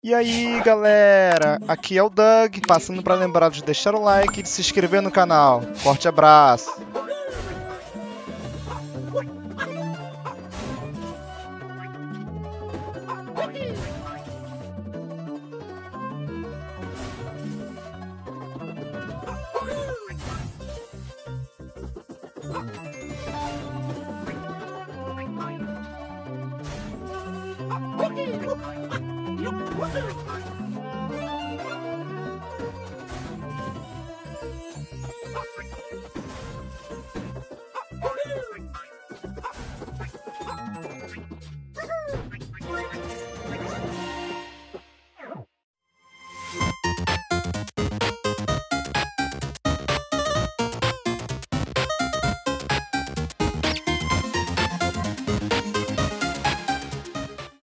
E aí galera, aqui é o Doug, passando para lembrar de deixar o like e de se inscrever no canal. Forte abraço!